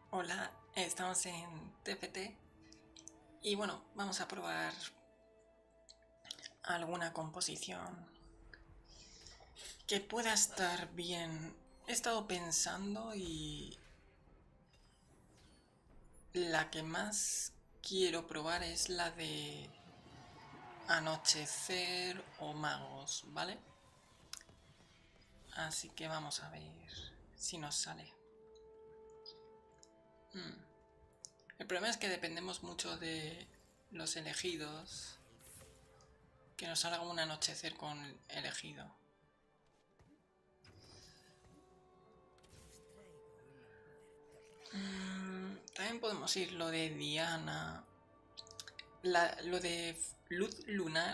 Hola, estamos en TFT y bueno, vamos a probar alguna composición que pueda estar bien. He estado pensando y la que más quiero probar es la de Anochecer o Magos, ¿vale? Así que vamos a ver si nos sale. El problema es que dependemos mucho de los elegidos, que nos salga un anochecer con elegido. También podemos ir lo de Diana. Lo de Luz Lunar.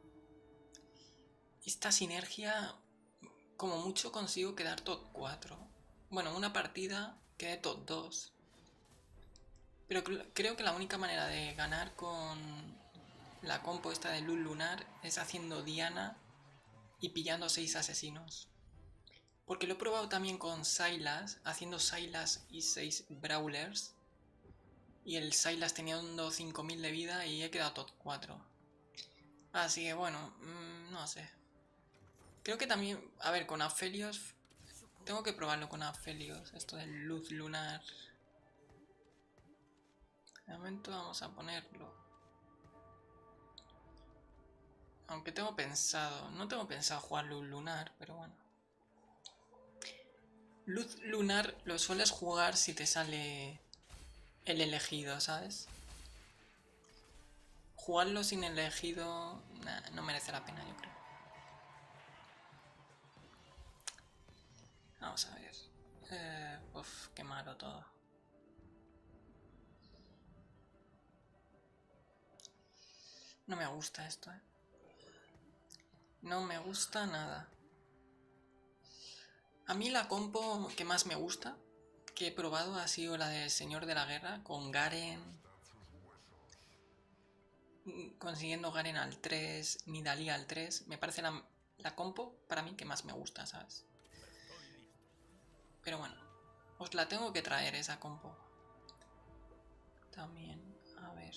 Esta sinergia, como mucho consigo quedar top 4. Bueno, una partida quedé top 2. Pero creo que la única manera de ganar con la compo esta de Luz Lunar es haciendo Diana y pillando 6 asesinos. Porque lo he probado también con Sylas, haciendo Sylas y 6 Brawlers. Y el Sylas teniendo 5000 de vida y he quedado top 4. Así que bueno, no sé. Creo que también, a ver, con Aphelios, tengo que probarlo con Aphelios, esto de luz lunar. De momento vamos a ponerlo. Aunque tengo pensado, no tengo pensado jugar luz lunar, pero bueno. Luz lunar lo sueles jugar si te sale el elegido, ¿sabes? Jugarlo sin elegido no merece la pena, yo creo. Vamos a ver. Qué malo todo. No me gusta esto, eh. No me gusta nada. A mí la compo que más me gusta, que he probado, ha sido la de Señor de la Guerra, con Garen, consiguiendo Garen al 3, Nidalee al 3. Me parece la compo para mí que más me gusta, ¿sabes? Pero bueno, os la tengo que traer esa compo. También, a ver.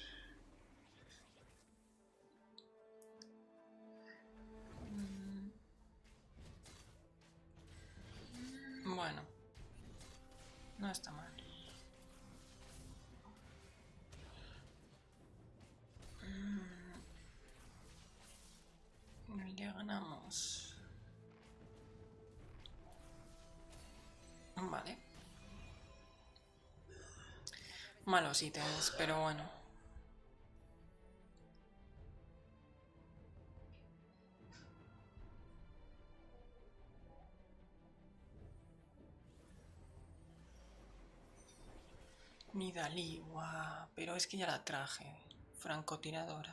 Bueno, no está mal. Ya ganamos. Vale. Malos ítems, pero bueno. Nidalee, guau. Pero es que ya la traje. Francotiradora.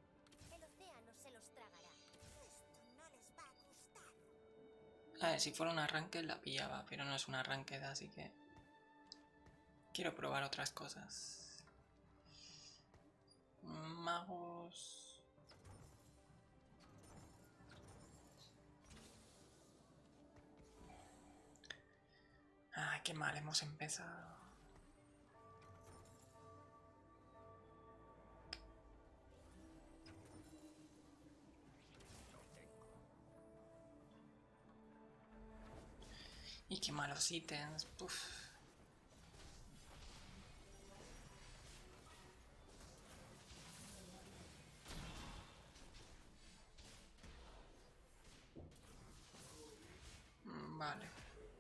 A ver, si fuera un arranque la pillaba, pero no es un arranque, así que quiero probar otras cosas. Magos. Ah, qué mal hemos empezado. Y qué malos ítems. Uf. Vale.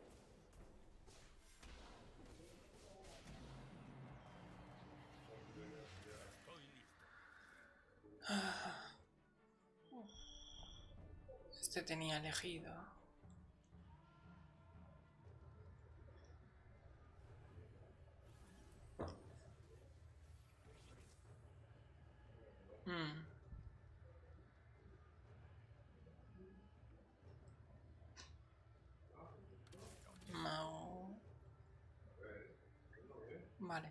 Este tenía elegido. Mm. Mago. Vale.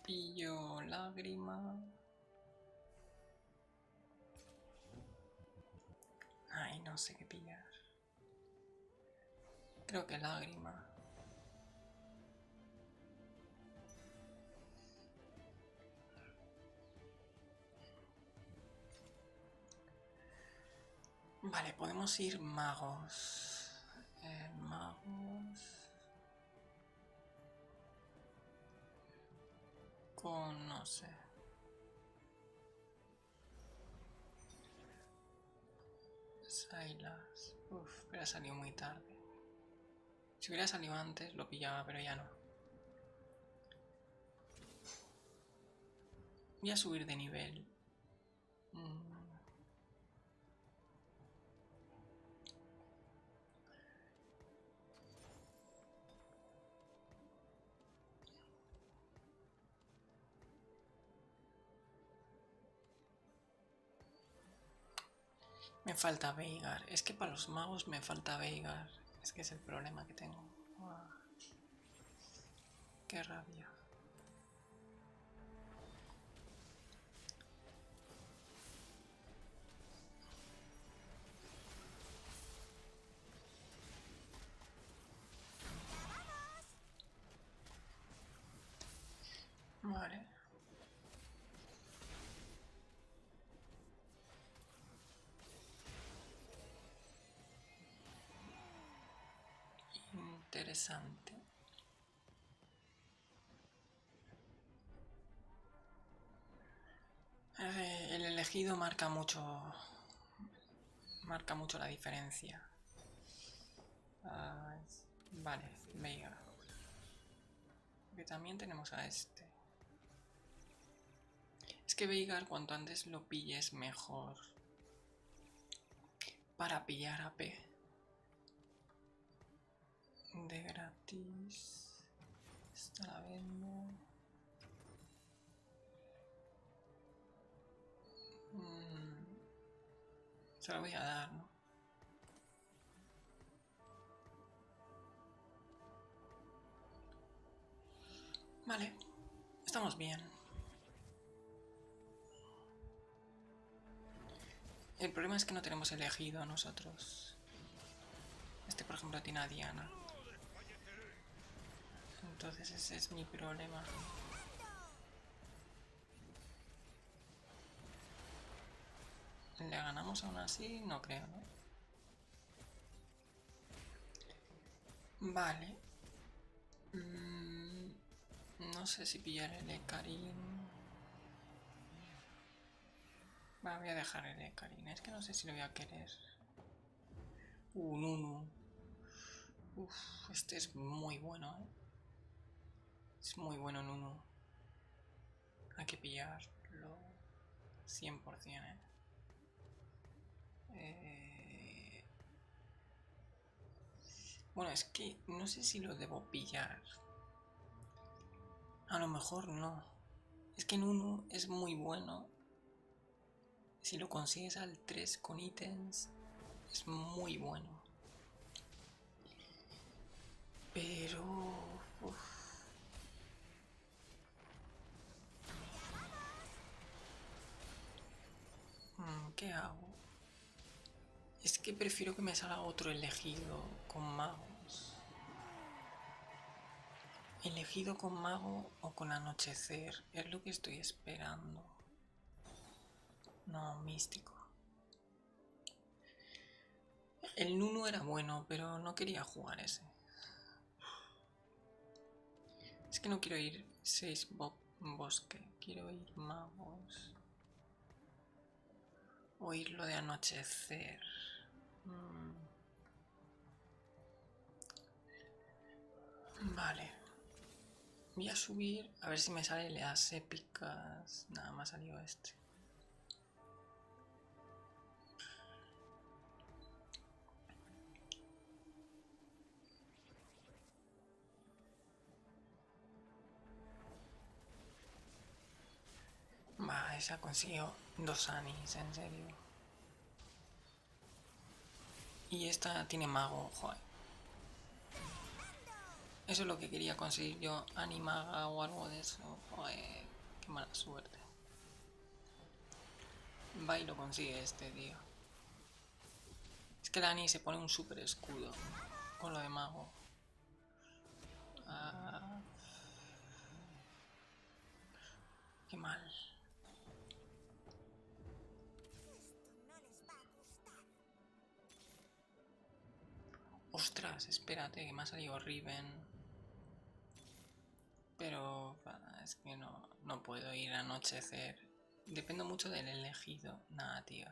Pillo lágrima. Ay, no sé qué pillar. Creo que lágrima. Vale, podemos ir magos. Magos. Con, no sé. Silas. Uf, pero ha salido muy tarde. Si hubiera salido antes lo pillaba, pero ya no. Voy a subir de nivel. Me falta Veigar. Es que para los magos me falta Veigar. Es que es el problema que tengo. Uah, qué rabia. Vale. Interesante. El elegido marca mucho la diferencia. Vale, Veigar. Que también tenemos a este. Es que Veigar cuanto antes lo pilles mejor. Para pillar AP. De gratis. Esta la vendo. Se lo voy a dar, ¿no? Vale, estamos bien. El problema es que no tenemos elegido nosotros. Este, por ejemplo, tiene a Diana. Entonces ese es mi problema. ¿Le ganamos aún así? No creo, ¿no? Vale. No sé si pillaré el Ekarin. Voy a dejar el Ekarin. Es que no sé si lo voy a querer. Nunu. Uf, este es muy bueno, ¿eh? Es muy bueno Nunu. Hay que pillarlo 100%, ¿eh? Bueno, es que no sé si lo debo pillar. A lo mejor no. Es que Nunu es muy bueno. Si lo consigues al 3 con ítems, es muy bueno. Pero... uf. ¿Qué hago? Es que prefiero que me salga otro elegido con magos. Elegido con mago o con anochecer. Es lo que estoy esperando. No, místico. El Nunu era bueno, pero no quería jugar ese. Es que no quiero ir 6 bosque. Quiero ir magos. O ir lo de anochecer. Vale. Voy a subir a ver si me sale las épicas. Nada más salió este. Va, esa consiguió 2 anis, en serio. Y esta tiene mago, joder. Eso es lo que quería conseguir yo, Animaga o algo de eso. Joder, qué mala suerte. Va y lo consigue este, tío. Es que Dani se pone un super escudo con lo de mago. Ah, qué mal. Ostras, espérate, que me ha salido Riven. Pero es que no puedo ir a anochecer. Dependo mucho del elegido. Nada, tío.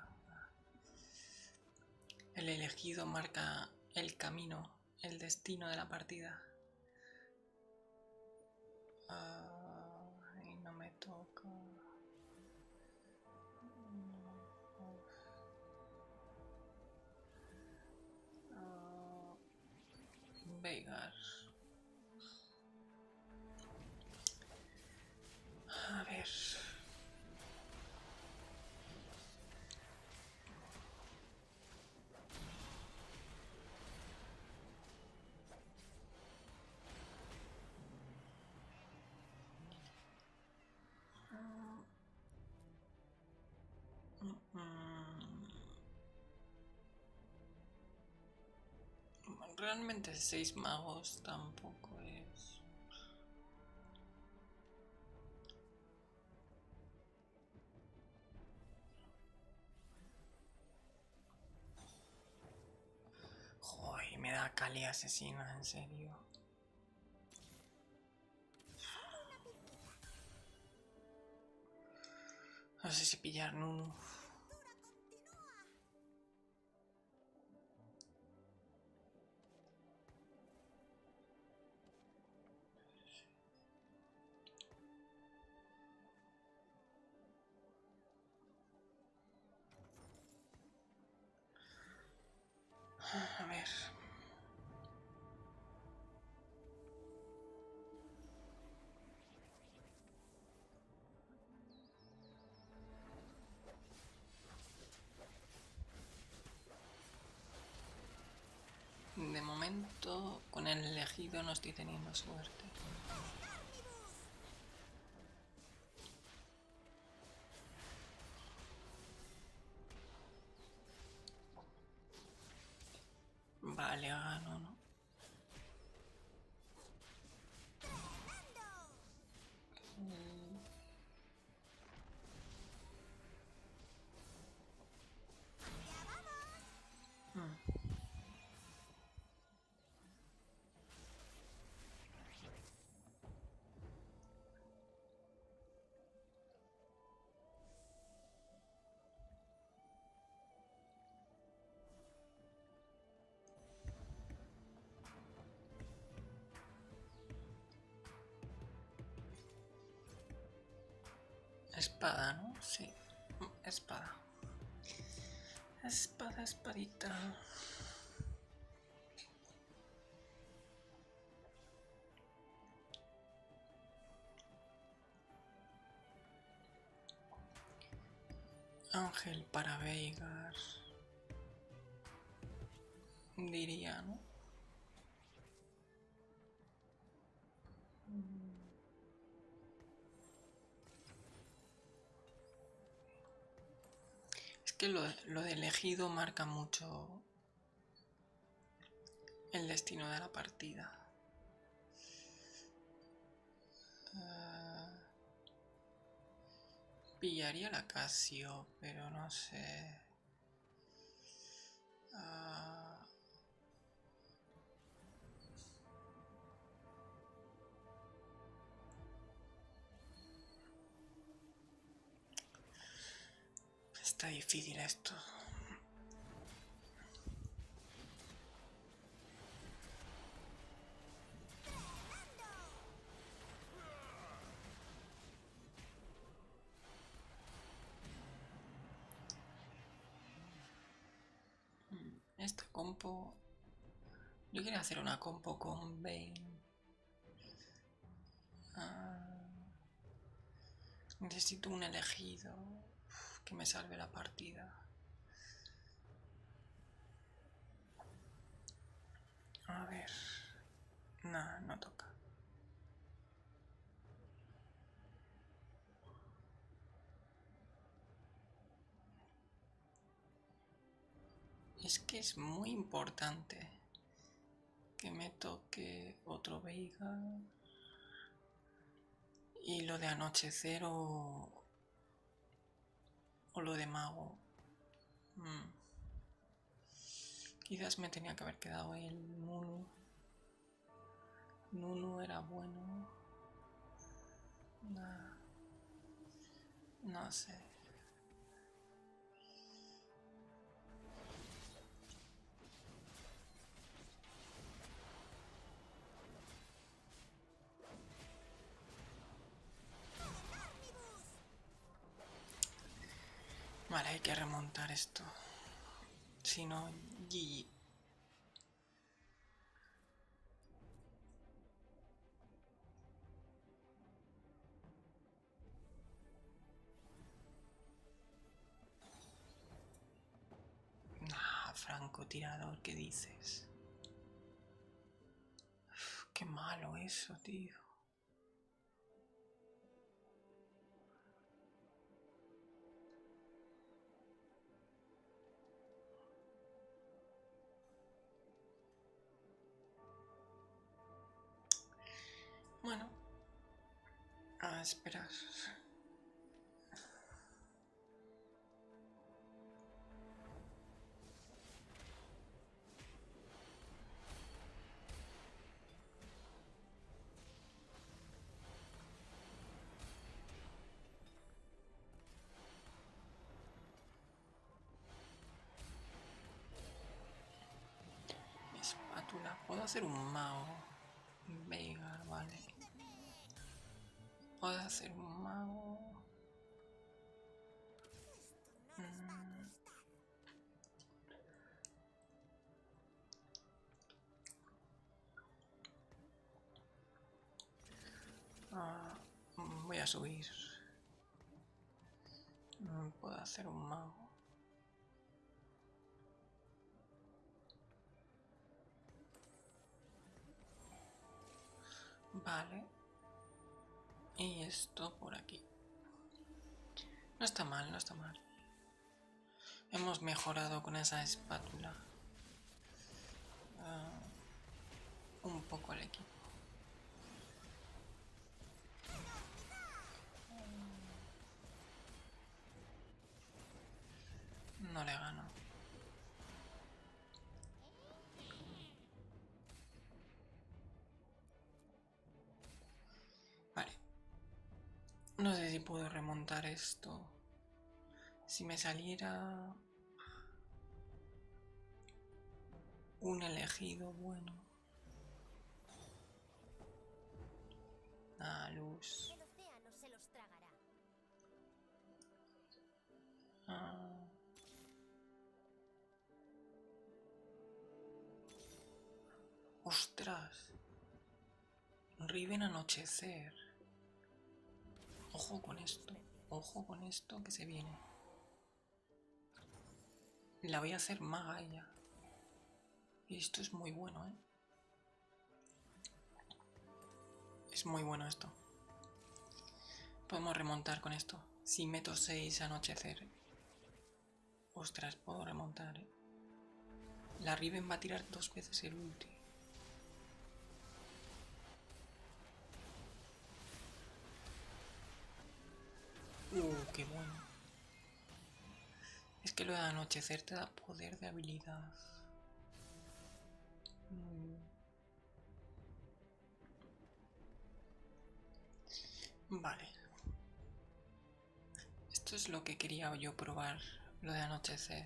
El elegido marca el camino, el destino de la partida. Y no me toca. Veigar. A ver. Realmente 6 magos tampoco es... Joder, me da Kali asesina, en serio. No sé si pillar Nunu. A ver. De momento, con el elegido no estoy teniendo suerte. Vale, gano, ¿no? Espada, ¿no? Sí. Espada. Espada, espadita. Ángel para Veigar. Diría, ¿no? Es que lo de elegido marca mucho el destino de la partida. Pillaría la Casio, pero no sé. Está difícil esto. Esta compo... Yo quería hacer una compo con Vayne. Necesito un elegido que me salve la partida. A ver... Nah, no toca. Es que es muy importante que me toque otro Veigar. Y lo de anochecer o lo de mago. Quizás me tenía que haber quedado el Nunu. Nunu era bueno. Nah, no sé. Vale, hay que remontar esto. Si no, GG. Nah, francotirador, ¿qué dices? Uf, qué malo eso, tío. Bueno, a esperar. Espátula, puedo hacer un mago. Veigar, vale. Puedo hacer un mago. Voy a subir. Puedo hacer un mago. Vale. Y esto por aquí. No está mal, no está mal. Hemos mejorado con esa espátula un poco el equipo. No le gano. Vale. No sé si puedo remontar esto. Si me saliera un elegido bueno. Ah, luz. El océano se los tragará. Ah. ¡Ostras! Riven anochecer. Ojo con esto. Ojo con esto que se viene. La voy a hacer maga ella. Y esto es muy bueno, ¿eh? Es muy bueno esto. Podemos remontar con esto. Si meto 6 anochecer. Ostras, puedo remontar, ¿eh? La Riven va a tirar 2 veces el ulti. Qué bueno. Es que lo de anochecer te da poder de habilidad. Vale. Esto es lo que quería yo probar. Lo de anochecer.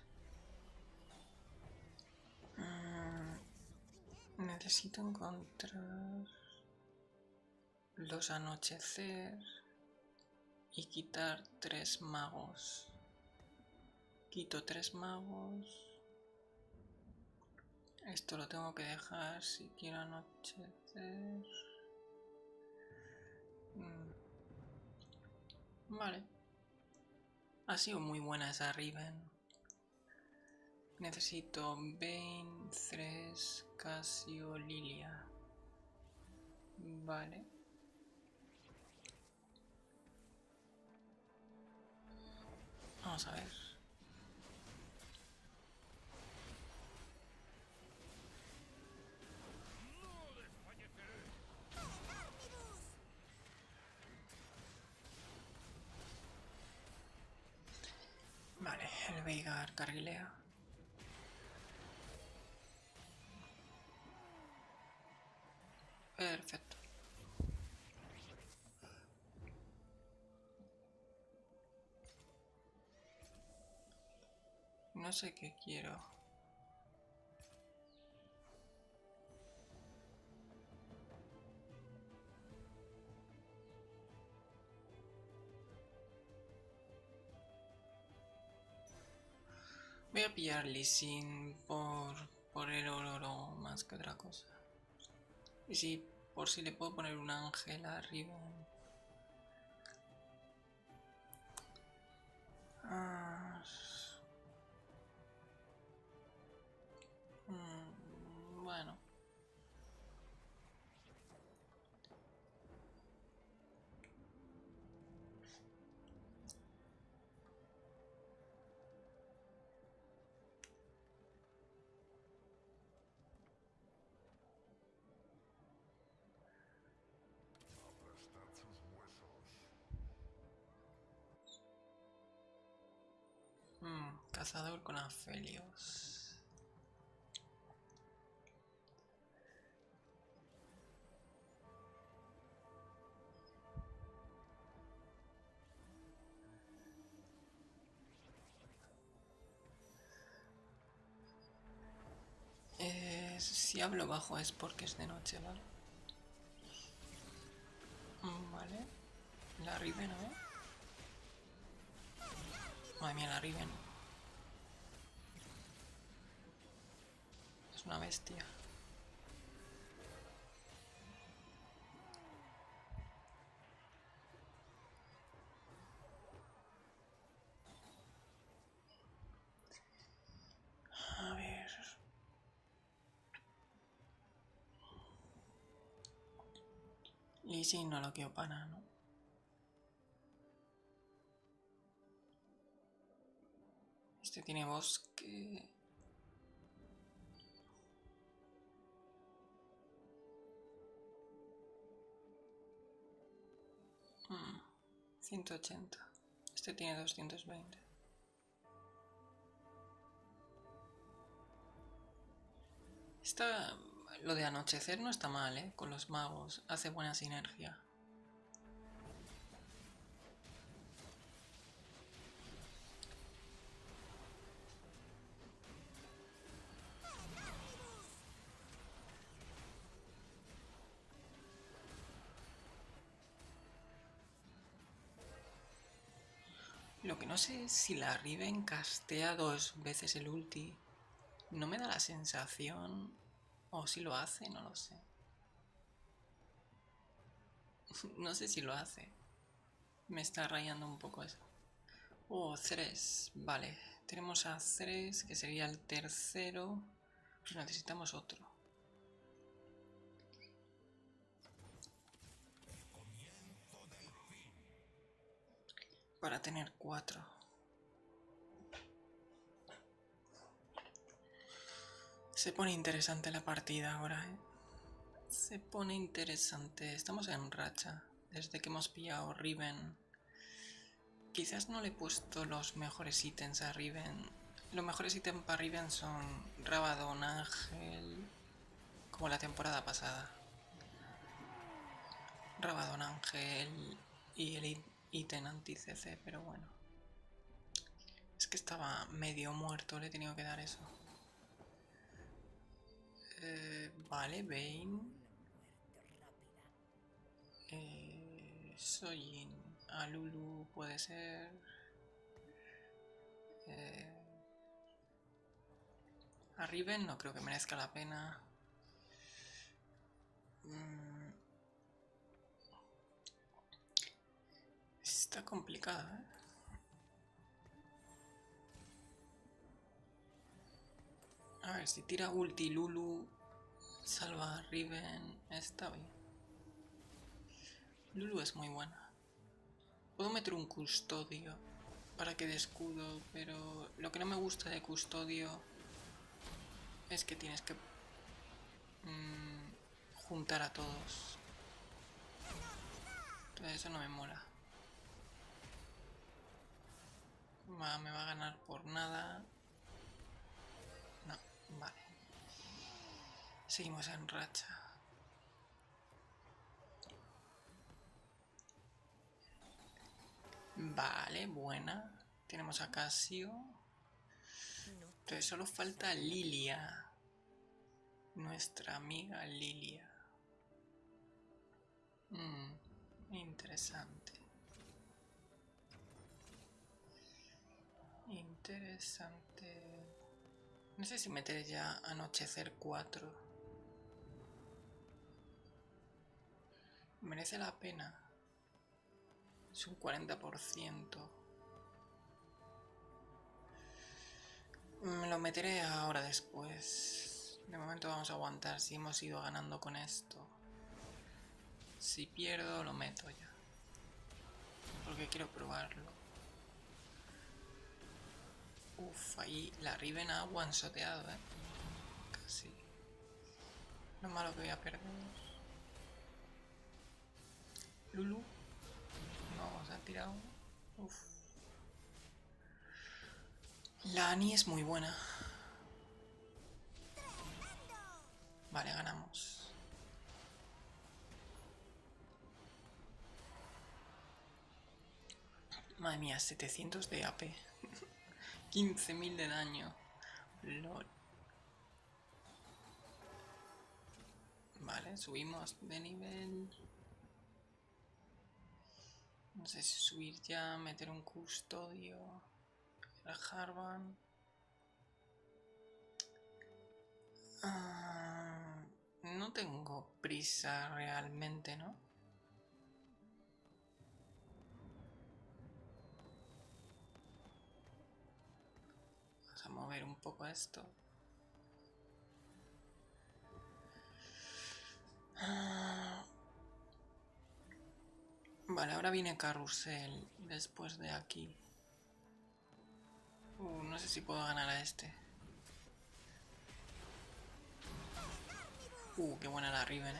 Necesito encontrar los anochecer y quitar 3 magos. Quito 3 magos. Esto lo tengo que dejar si quiero anochecer. Vale. Ha sido muy buena esa Riven. Necesito Vayne, Thresh, Casio, Lilia. Vale. Vamos a ver. Veigar carrilea. Perfecto. No sé qué quiero. Voy a pillar Lee Sin por el oro más que otra cosa. Y si por si le puedo poner un ángel arriba. Ah, bueno. Cazador con Aphelios. Si hablo bajo es porque es de noche, ¿vale? Vale. La Riven, ¿eh? Madre mía, la Riven. Es una bestia. A ver. Lee Sin no lo quiero para nada, ¿no? Este tiene bosque. 180. Este tiene 220. Lo de anochecer no está mal, ¿eh? Con los magos. Hace buena sinergia. Lo que no sé es si la Riven castea 2 veces el ulti. No me da la sensación. O si lo hace, no lo sé. No sé si lo hace. Me está rayando un poco eso. Oh, Ceres. Vale. Tenemos a Ceres, que sería el tercero. Pero necesitamos otro. Para tener 4. Se pone interesante la partida ahora, ¿eh? Se pone interesante. Estamos en racha. Desde que hemos pillado Riven. Quizás no le he puesto los mejores ítems a Riven. Los mejores ítems para Riven son Rabadon, Ángel. Como la temporada pasada. Rabadon, Ángel y el ítem anti-CC, pero bueno. Es que estaba medio muerto, le he tenido que dar eso. Vale, Vayne. Sojin. A Lulu puede ser. A Riven no creo que merezca la pena. Está complicado, ¿eh? A ver, si tira ulti Lulu, salva a Riven, está bien. Lulu es muy buena. Puedo meter un custodio para que dé escudo, pero lo que no me gusta de custodio es que tienes que juntar a todos. Entonces eso no me mola. Me va a ganar por nada. No, vale. Seguimos en racha. Vale, buena. Tenemos a Casio. Entonces solo falta Lilia. Nuestra amiga Lilia. Interesante. Interesante. No sé si meter ya Anochecer 4. Merece la pena. Es un 40%. Me lo meteré ahora después. De momento vamos a aguantar si hemos ido ganando con esto. Si pierdo lo meto ya. Porque quiero probarlo. Uf, ahí la Riven ha one-shoteado, casi. No es malo que voy a perder. Lulu. No, se ha tirado. Uf. La Annie es muy buena. Vale, ganamos. Madre mía, 700 de AP. 15.000 de daño. LOL. Vale, subimos de nivel. No sé si subir ya, meter un custodio. El Harvan. No tengo prisa realmente, ¿no? Vamos a mover un poco esto. Vale, ahora viene Carrusel después de aquí. No sé si puedo ganar a este. Qué buena la Riven,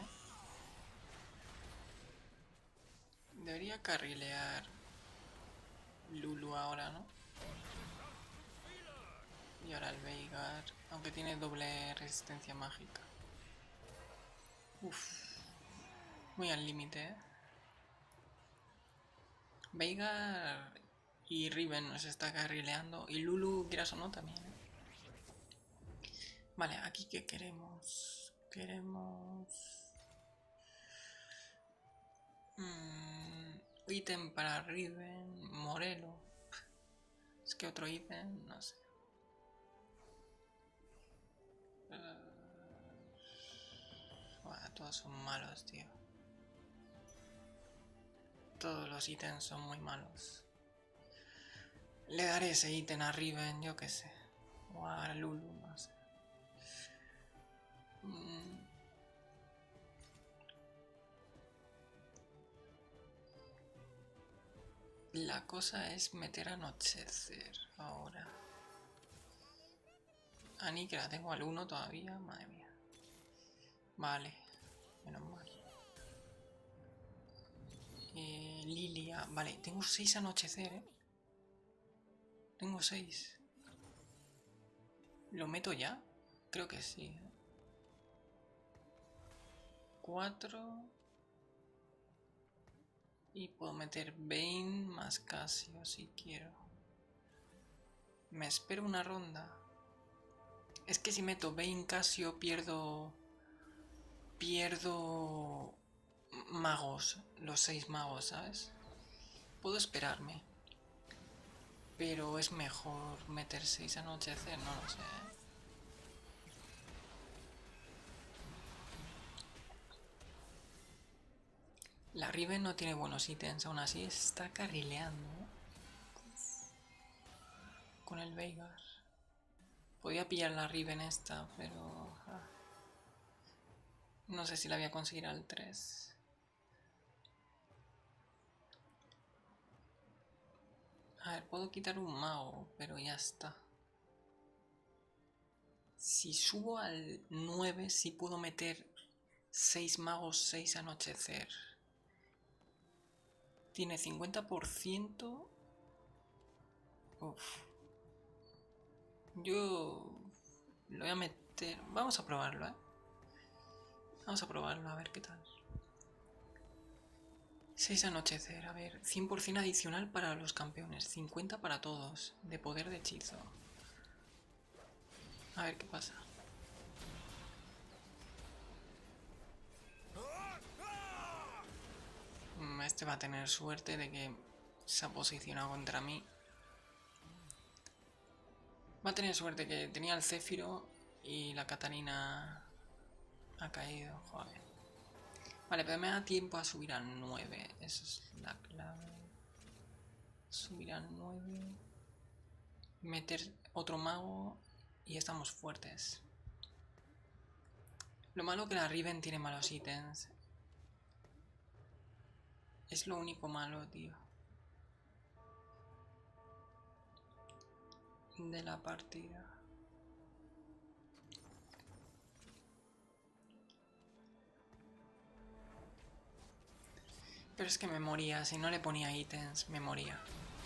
Debería carrilear Lulu ahora, ¿no? Y ahora el Veigar, aunque tiene doble resistencia mágica. Muy al límite, Veigar y Riven nos está carrileando. Y Lulu, quieras o no, también, Vale, aquí ¿qué queremos? Queremos... ítem para Riven, Morelo. Es que otro ítem, no sé. Bueno, todos son malos, tío. Todos los ítems son muy malos. Le daré ese ítem a Riven, yo qué sé. O a Lulu, no sé. La cosa es meter Anochecer ahora. Annie, que la tengo al 1 todavía, madre mía. Vale, menos mal. Lilia, vale, tengo 6 Anochecer, Tengo 6. ¿Lo meto ya? Creo que sí, 4. Y puedo meter Vayne más Casio si quiero. Me espero una ronda. Es que si meto Vayne Casio pierdo magos, los 6 magos, ¿sabes? Puedo esperarme. Pero es mejor meter 6 Anochecer, no lo sé. La Riven no tiene buenos ítems, aún así está carrileando, con el Veigar. Podía pillar la Riven esta, pero... no sé si la voy a conseguir al 3. A ver, puedo quitar un mago, pero ya está. Si subo al 9, sí puedo meter 6 magos, 6 Anochecer. Tiene 50%. Uf. Yo lo voy a meter... Vamos a probarlo, ¿eh? Vamos a probarlo, a ver qué tal. 6 anochecer, a ver, 100% adicional para los campeones, 50 para todos, de poder de hechizo. A ver qué pasa. Este va a tener suerte de que se ha posicionado contra mí. Va a tener suerte que tenía el Céfiro y la Catarina ha caído, joder. Vale, pero me da tiempo a subir al 9, esa es la clave. Subir al 9, meter otro mago y estamos fuertes. Lo malo que la Riven tiene malos ítems. Es lo único malo, tío. De la partida. Pero es que me moría, si no le ponía ítems, me moría.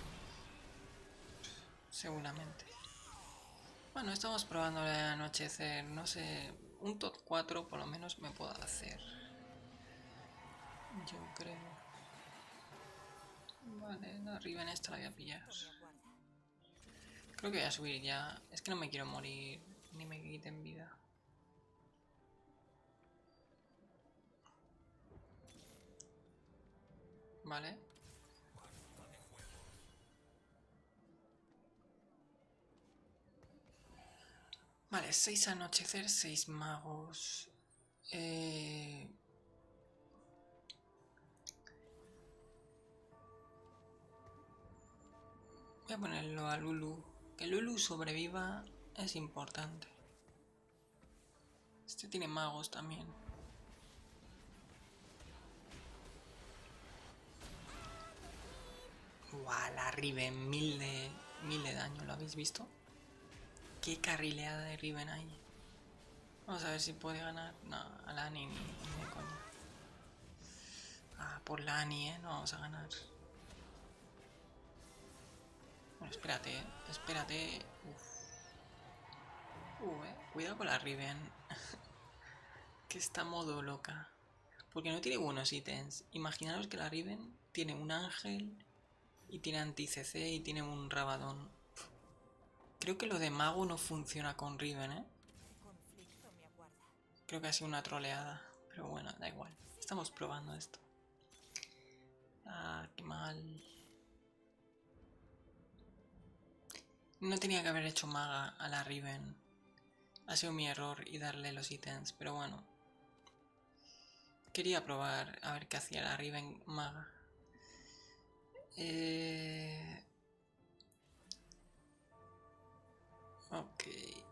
Seguramente. Bueno, estamos probando el anochecer, no sé, un top 4 por lo menos me puedo hacer. Yo creo. Vale, la Riven esta la voy a pillar. Creo que voy a subir ya. Es que no me quiero morir, ni me quiten vida. Vale. Vale, 6 anochecer, 6 magos. Voy a ponerlo a Lulu. Que Lulu sobreviva es importante. Este tiene magos también. Guau, la Riven, mil de daño, ¿lo habéis visto? Qué carrileada de Riven hay. Vamos a ver si puede ganar. No, a Lani ni de coña. Ah, por Lani, no vamos a ganar. Bueno, espérate, espérate. Cuidado con la Riven. Que está modo loca. Porque no tiene buenos ítems. Imaginaros que la Riven tiene un ángel y tiene anti-CC y tiene un Rabadón. Creo que lo de mago no funciona con Riven, ¿eh? Creo que ha sido una troleada. Pero bueno, da igual. Estamos probando esto. Ah, qué mal. No tenía que haber hecho maga a la Riven. Ha sido mi error y darle los ítems, pero bueno. Quería probar a ver qué hacía la Riven maga. Ok.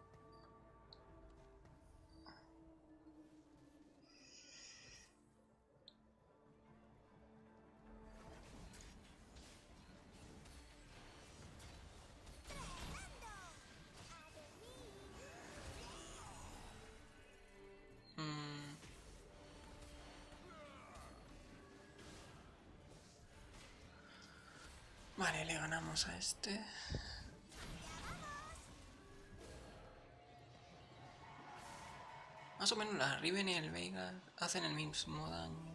Vale, le ganamos a este. Más o menos la Riven y el Veigar hacen el mismo daño.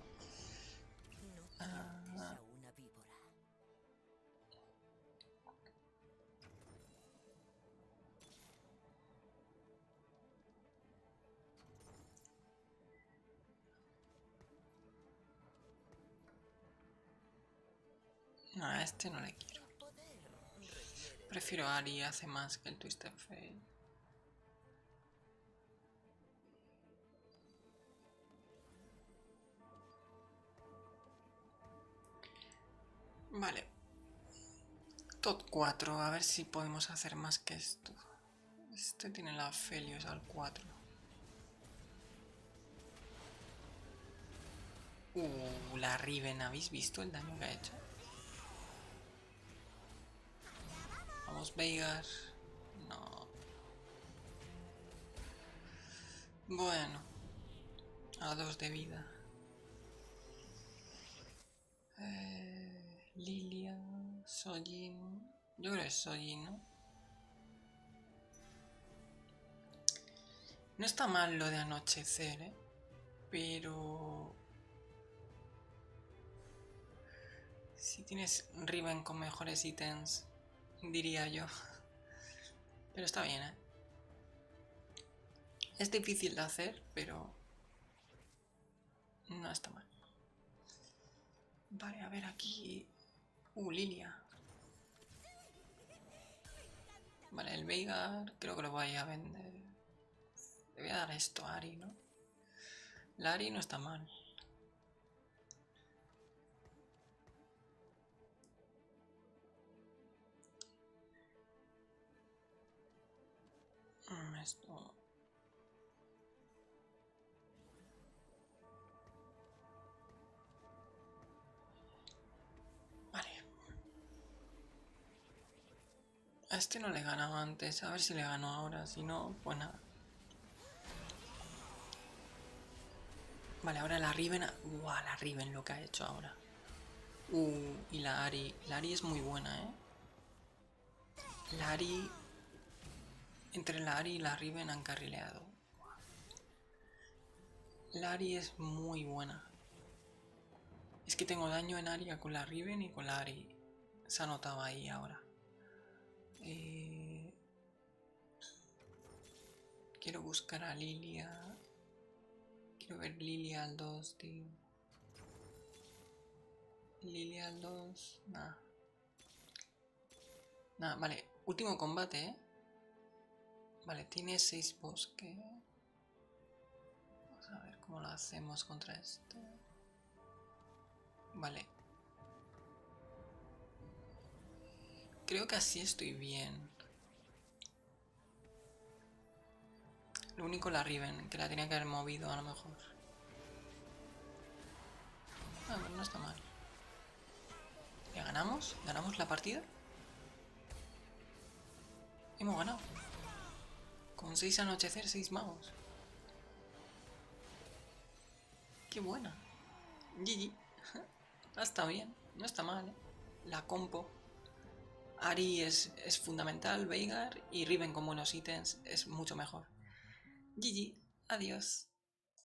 No, a este no le quiero. Prefiero a Ahri, hace más que el Twisted Fate. Vale. Top 4, a ver si podemos hacer más que esto. Este tiene la Felios al 4. La Riven, ¿habéis visto el daño que ha hecho? Vamos, Veigar. No. Bueno. A 2 de vida. Lilia, Sojin. Yo creo que soy, ¿no? No está mal lo de anochecer, ¿eh? Pero... si tienes Riven con mejores ítems, diría yo. Pero está bien, ¿eh? Es difícil de hacer, pero... no está mal. Vale, a ver aquí... Lilia. Vale, el Veigar creo que lo voy a vender. Le voy a dar esto a Ari, ¿no? La Ari no está mal. Esto... vale. A este no le he ganado antes. A ver si le gano ahora. Si no, pues nada. Vale, ahora la Riven... ¡Guau! La Riven lo que ha hecho ahora. Y la Ari. La Ari es muy buena, ¿eh? La Ari... entre la Ari y la Riven han carrileado. La Ari es muy buena. Es que tengo daño en área con la Riven y con la Ari. Se ha notado ahí ahora. Quiero buscar a Lilia. Quiero ver Lilia al 2, tío. Lilia al 2. Nada. Nada, vale. Último combate, ¿eh? Vale, tiene 6 bosques. Vamos a ver cómo lo hacemos contra este. Vale. Creo que así estoy bien. Lo único la Riven, que la tenía que haber movido a lo mejor. Ah, pero no está mal. ¿Ya ganamos? ¿Ganamos la partida? Hemos ganado. Con 6 anochecer, 6 magos. Qué buena. GG. Está bien. No está mal, ¿eh? La compo. Ari es fundamental, Veigar y Riven con buenos ítems es mucho mejor. GG. Adiós.